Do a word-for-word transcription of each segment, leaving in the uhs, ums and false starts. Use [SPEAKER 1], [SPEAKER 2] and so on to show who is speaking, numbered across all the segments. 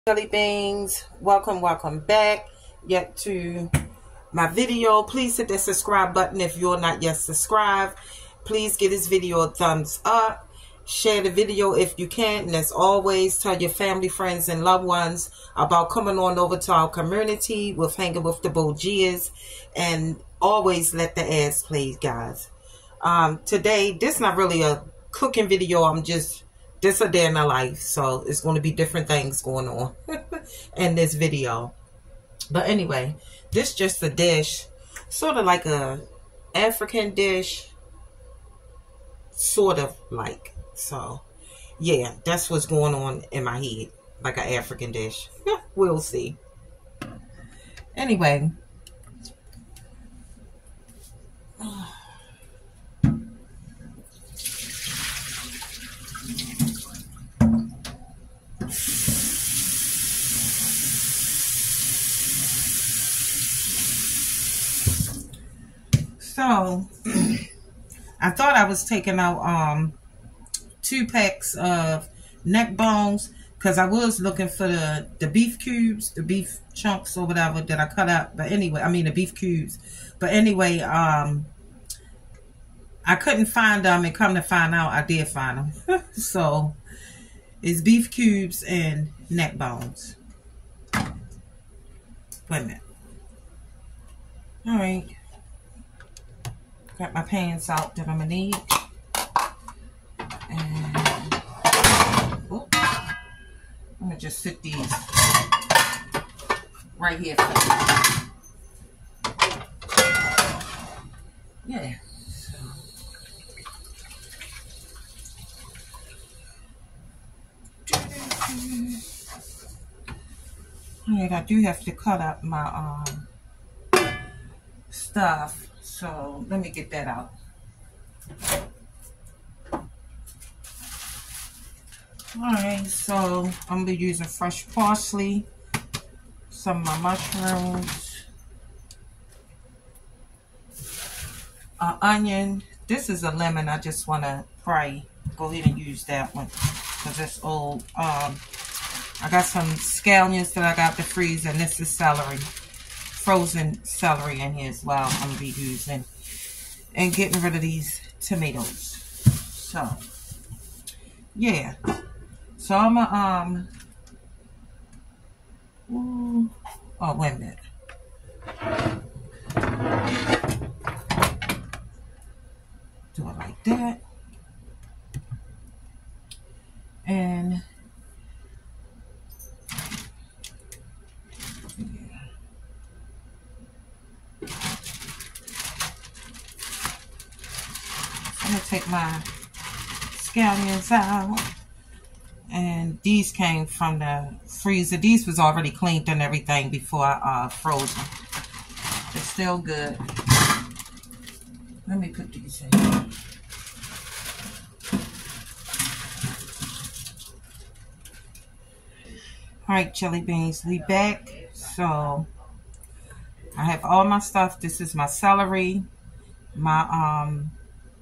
[SPEAKER 1] Jelly beans, welcome welcome back yet to my video. Please hit the subscribe button if you're not yet subscribed. Please give this video a thumbs up, share the video if you can, and as always, tell your family, friends, and loved ones about coming on over to our community with Hanging with the Bogias, and always let the ads play, guys. Um today, this is not really a cooking video. I'm just This a day in my life, so it's going to be different things going on in this video. But anyway, this just a dish, sort of like a African dish, sort of like. So yeah, that's what's going on in my head, like an African dish. We'll see. Anyway, so I thought I was taking out um two packs of neck bones, because I was looking for the the beef cubes, the beef chunks or whatever that I cut out. But anyway, I mean the beef cubes. But anyway, um I couldn't find them, and come to find out, I did find them. So it's beef cubes and neck bones. Wait a minute. All right. Got my pans out that I'm gonna need. And oh, I'm gonna just sit these right here for yeah. Alright, I do have to cut up my um stuff, so let me get that out. Alright, so I'm gonna be using fresh parsley, some of my mushrooms, an onion. This is a lemon. I just want to pray. Go ahead and use that one because it's old. Um, I got some scallions that I got to freeze, and this is celery, frozen celery in here as well. I'm gonna be using and getting rid of these tomatoes. So yeah. So I'm gonna, um, ooh, oh, wait a minute. Do it like that. And, yeah. I'm gonna take my scallions out. And these came from the freezer. These was already cleaned and everything before I uh, froze them. They're still good. Let me put these in here. Alright, jelly beans, we back. So I have all my stuff. This is my celery, my um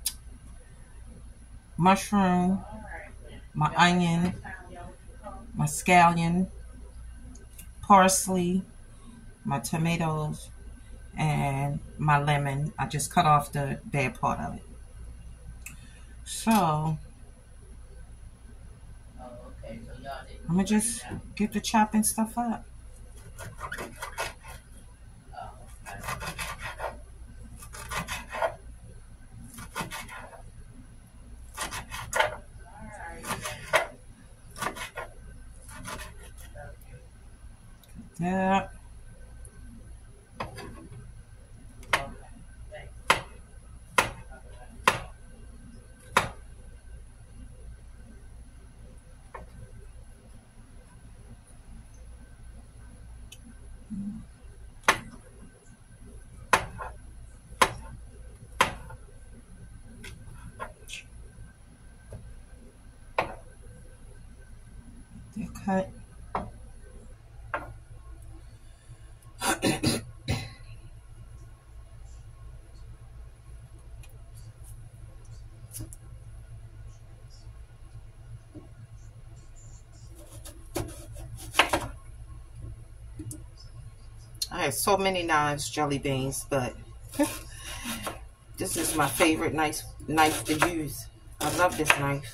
[SPEAKER 1] mushroom, my onion, my scallion, parsley, my tomatoes, and my lemon. I just cut off the bad part of it. So I'm gonna just get the chopping stuff up. Yeah. They're cut. I have so many knives, jelly beans, but this is my favorite knife, knife to use. I love this knife.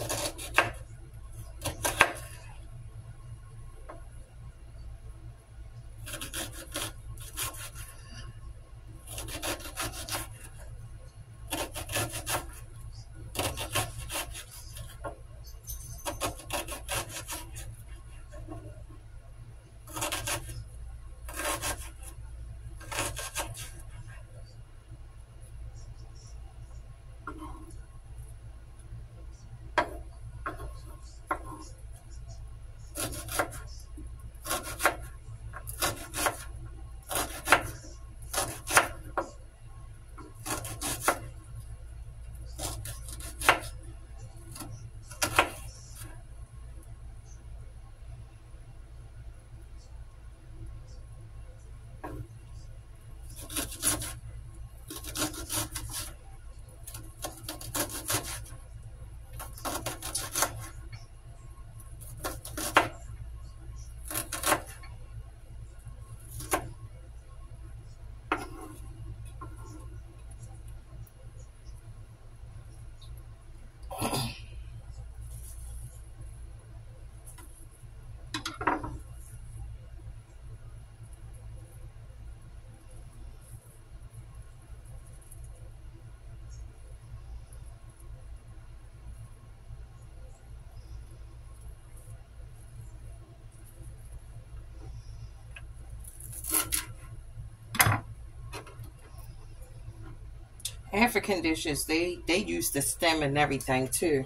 [SPEAKER 1] African dishes, they, they use the stem and everything too.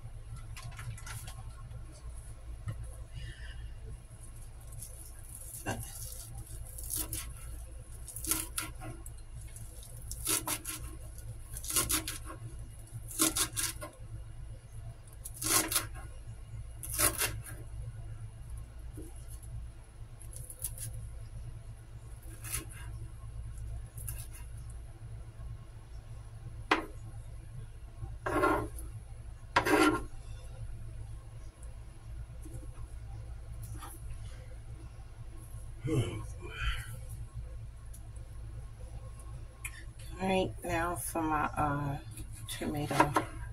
[SPEAKER 1] All right, now for my uh, tomato.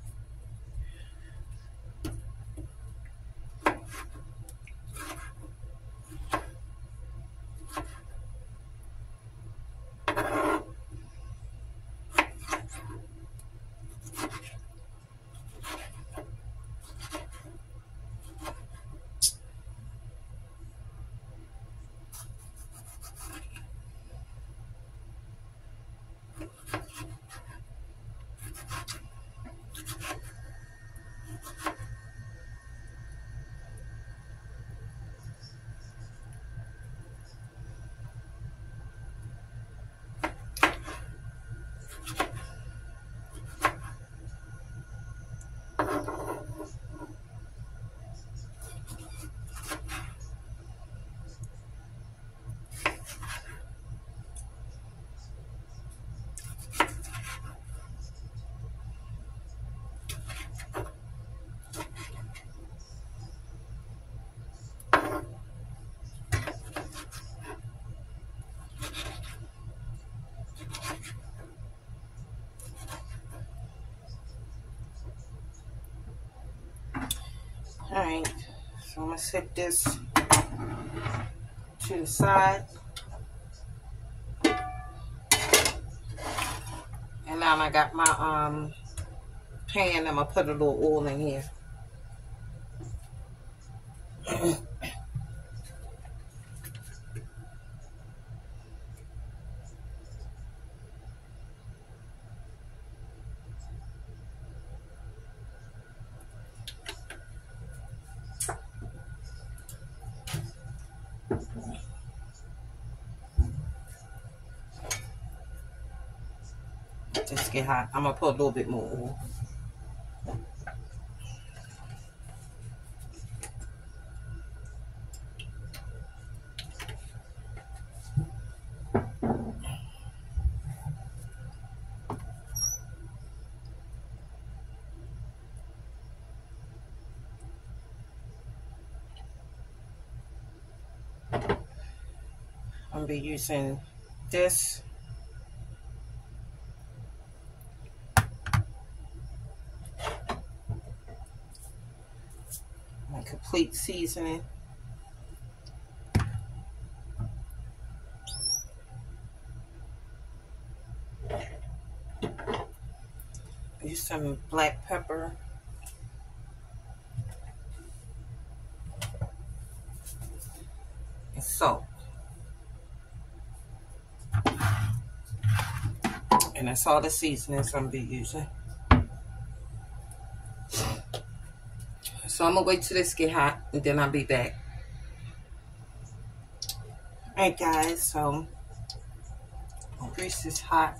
[SPEAKER 1] All right, so I'm gonna set this to the side. And now I got my um pan. I'm gonna put a little oil in here. Just get hot. I'm gonna put a little bit more oil. I'm gonna be using this. My complete seasoning. Use some black pepper. And salt. And that's all the seasonings I'm gonna be using. So I'm gonna wait till this get hot and then I'll be back. Alright guys, so grease is hot.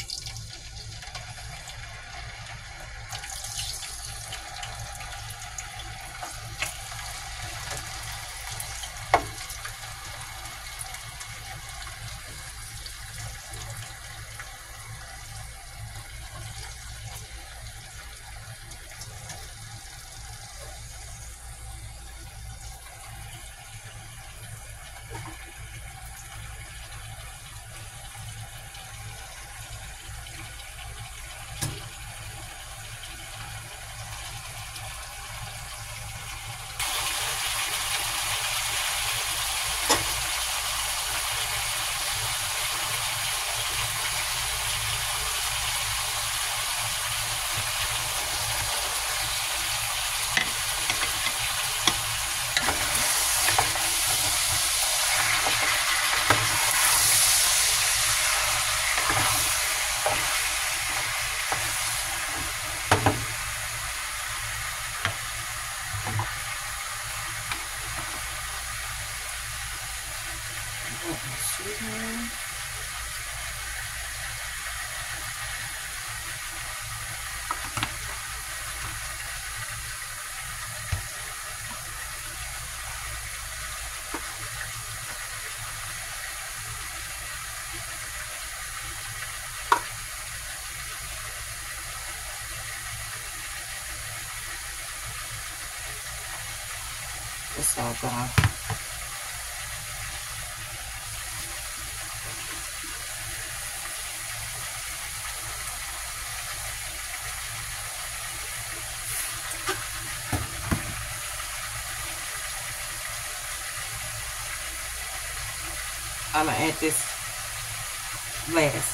[SPEAKER 1] It's all gone. I'm gonna add this last.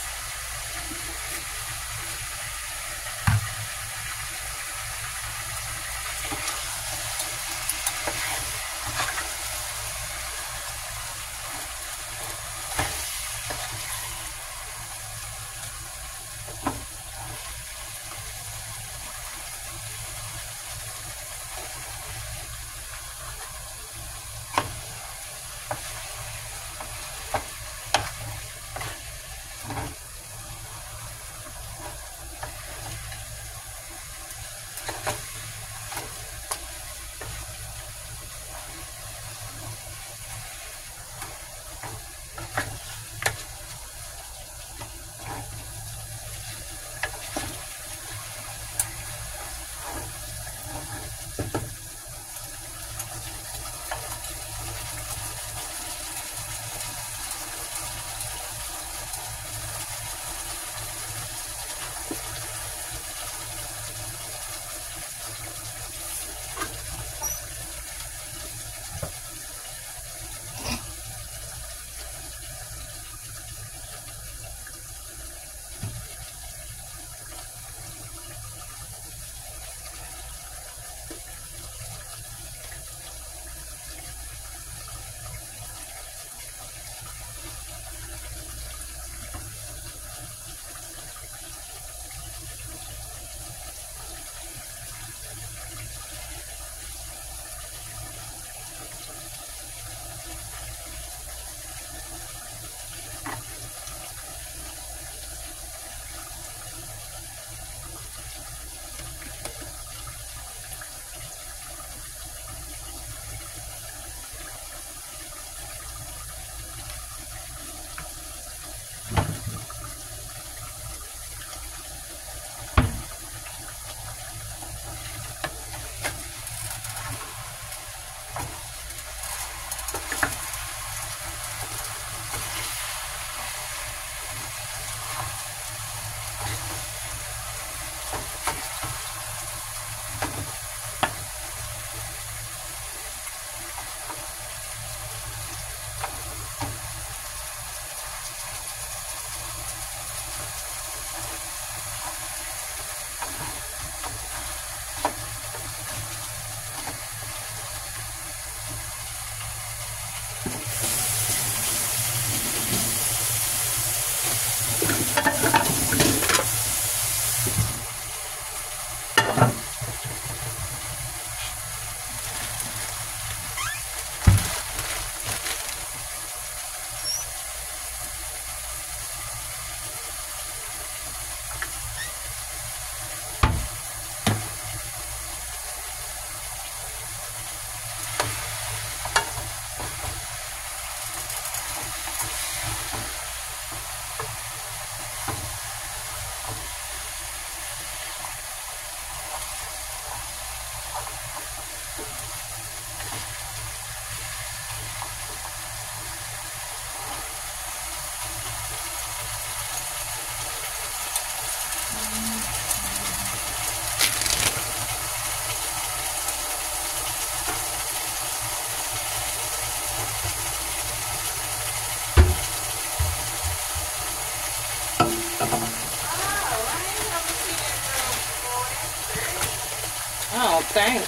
[SPEAKER 1] think.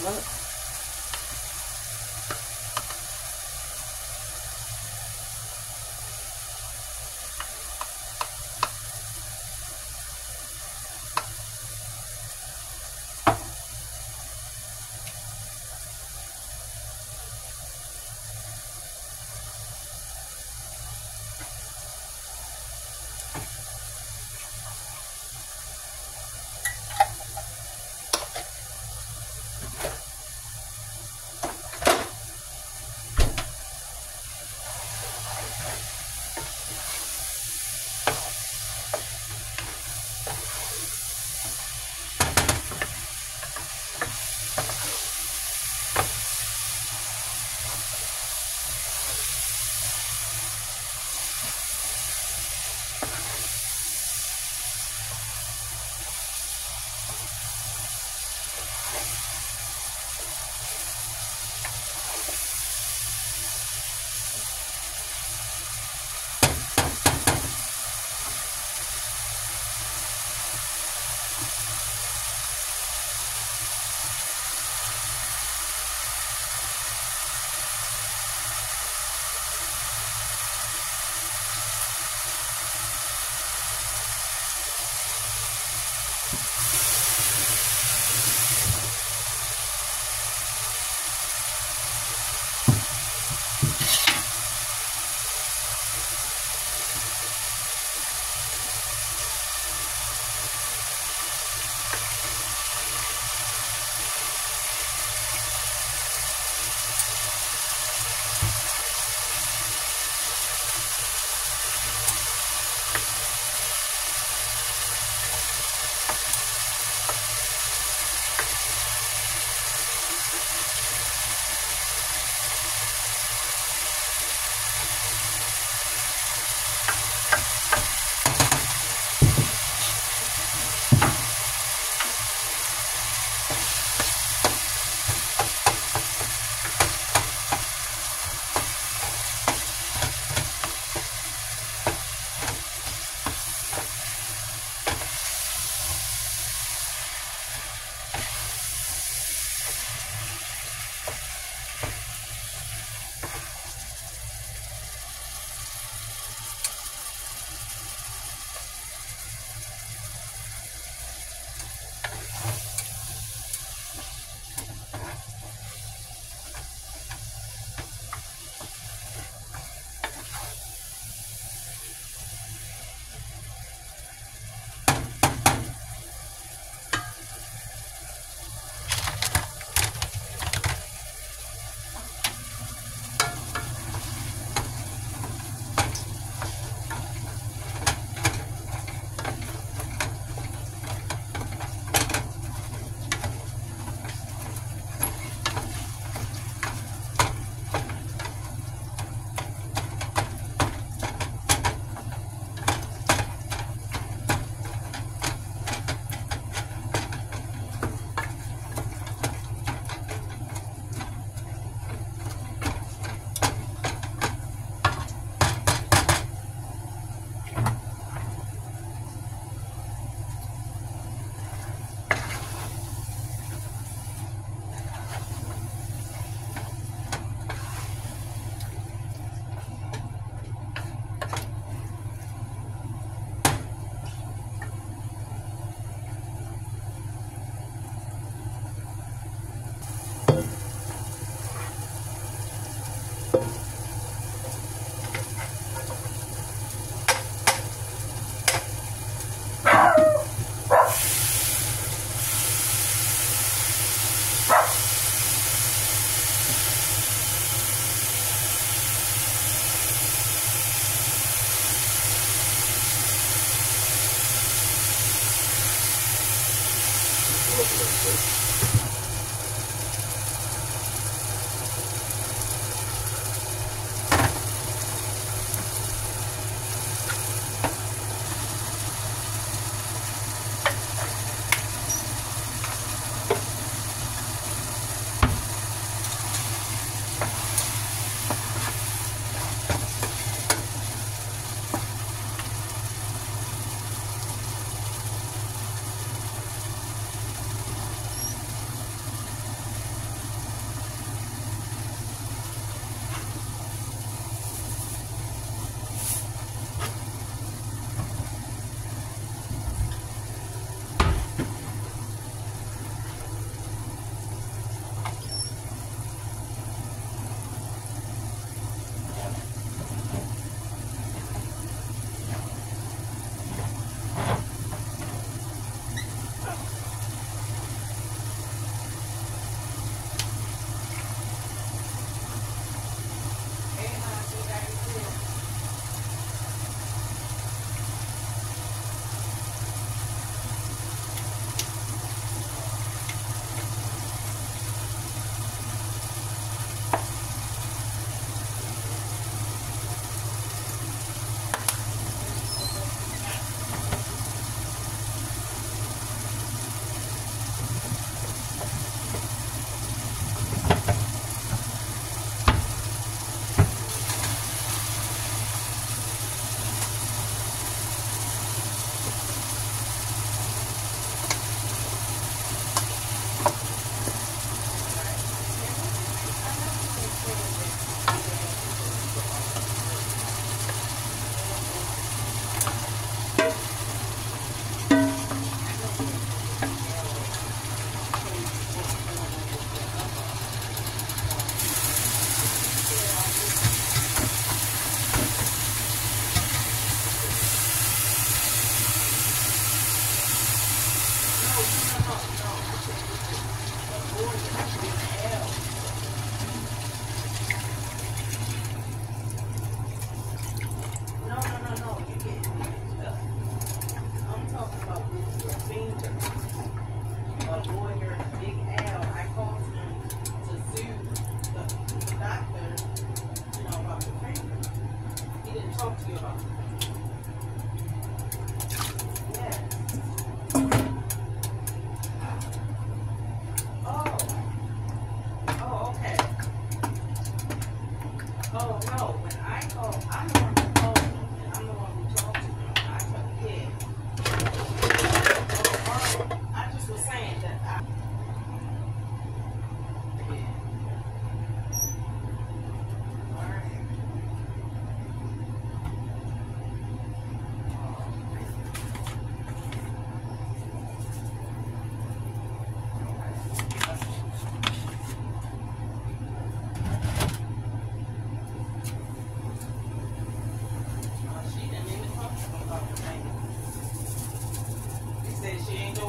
[SPEAKER 1] up.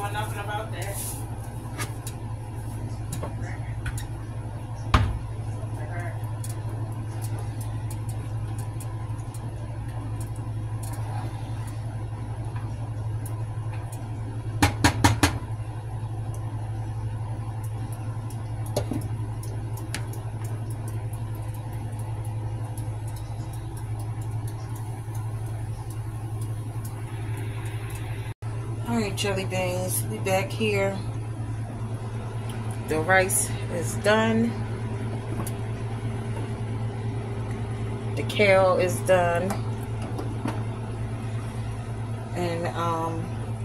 [SPEAKER 1] know nothing about that. Alright, jelly beans, we back here. The rice is done. The kale is done. And um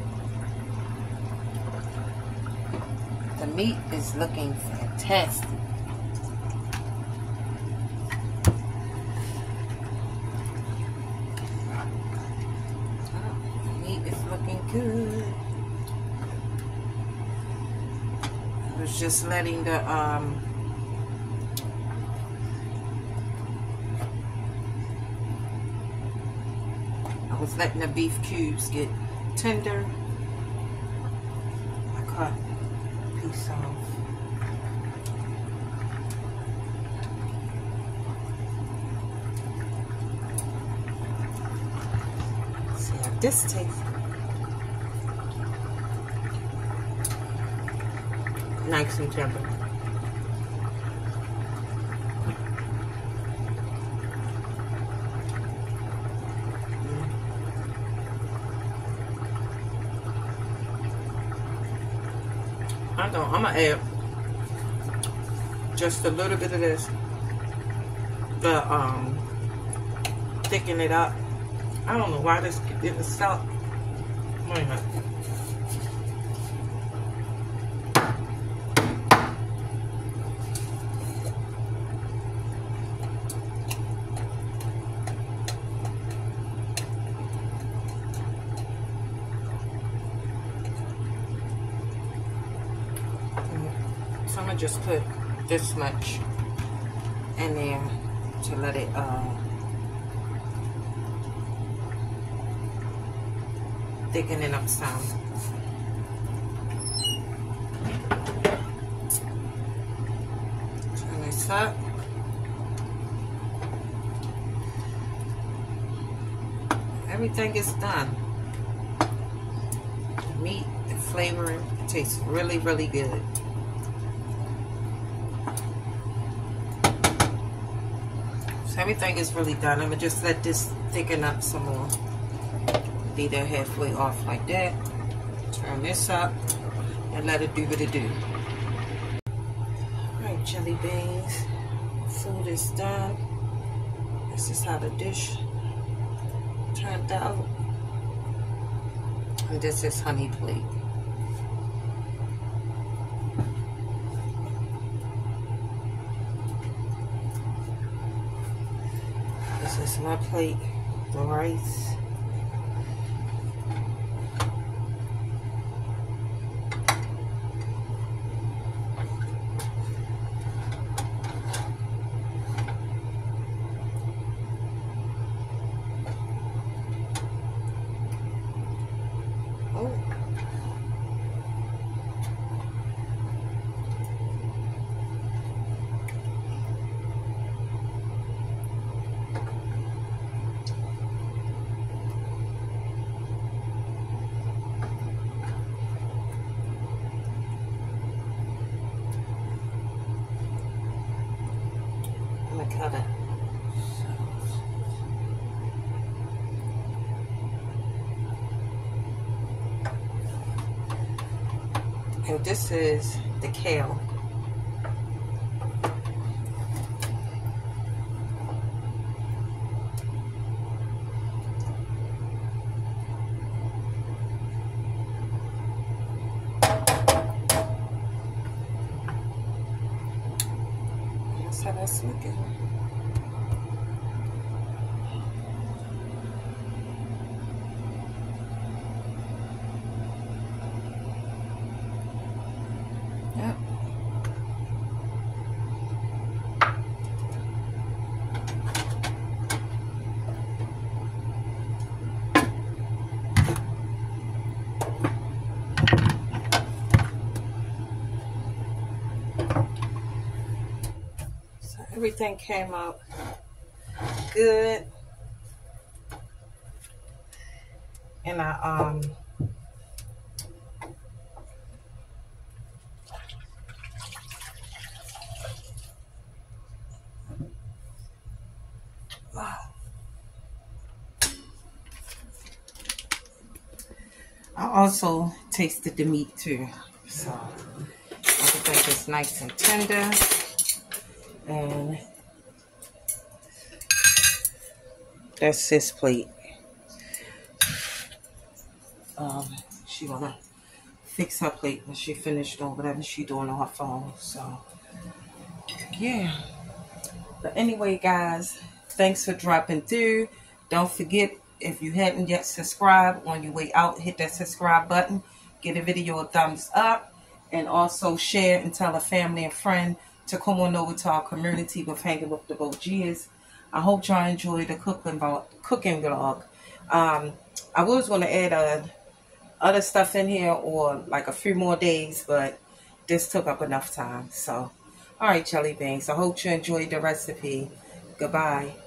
[SPEAKER 1] the meat is looking fantastic. Good. I was just letting the um I was letting the beef cubes get tender. I cut a piece off. Let's see how this tastes. Nice and tender. I know I'm gonna add just a little bit of this to um thicken it up. I don't know why this didn't stop. Wait a minute. So I'm gonna just put this much in there to let it uh, thicken it up some. Turn this up. Everything is done. The meat, the flavoring, it tastes really, really good. So everything is really done. I'm gonna just let this thicken up some more. Be there halfway off like that. Turn this up and let it do what it do. Alright, jelly beans. Food is done. This is how the dish turned out. And this is honey plate. This is my plate, the rice. Oh. Cut it. And this is the kale. That's how that's looking. Yep. everything came out good. And I um I also tasted the meat too, so everything is nice and tender. And that's his plate. Um, she gonna fix her plate when she finished or whatever she doing on her phone. So yeah. But anyway, guys, thanks for dropping through. Don't forget, if you hadn't yet subscribed, on your way out, hit that subscribe button. Give the video a thumbs up. And also share and tell a family and friend to come on over to our community with Hanging with the Bogias. I hope y'all enjoyed the cooking vlog. Cooking vlog. Um, I was going to add uh, other stuff in here or like a few more days, but this took up enough time. So, all right, jelly beans. I hope you enjoyed the recipe. Goodbye.